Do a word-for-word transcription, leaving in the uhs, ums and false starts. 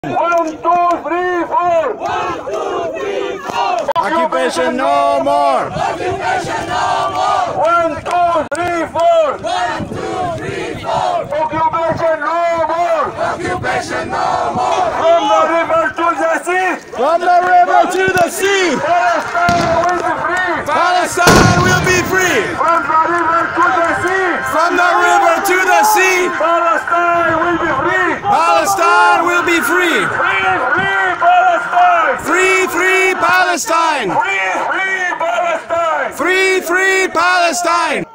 One, two, three, four. One, two, three, four. Occupation no more. Occupation no more. One, two, three, four. One, two, three, four. Occupation no more. Occupation no more. From the river to the sea. From the river to the sea. Palestine will be free. Palestine will be free. From the river to the sea. From the river to the sea. Palestine will be free. Palestine will be free. Free, free Palestine. Free, free Palestine. Free, free Palestine. Free, free Palestine.